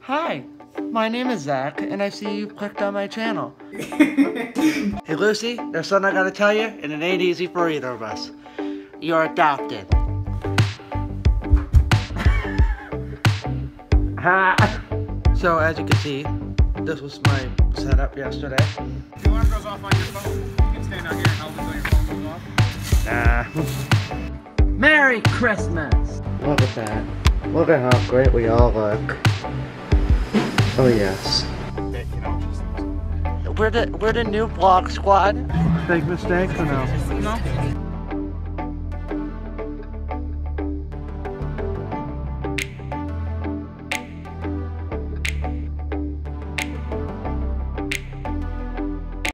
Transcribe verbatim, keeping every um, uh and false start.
Hi, my name is Zach, and I see you clicked on my channel. Hey Lucy, there's something I gotta tell you, and it ain't easy for either of us. You're adopted. So as you can see, this was my setup yesterday. If the alarm goes off on your phone, you can stand out here and help until your phone goes off. Nah. Merry Christmas! Look at that. Look at how great we all look. Oh yes. It, you know, just... We're the we're the new vlog squad. Big mistake or no? No.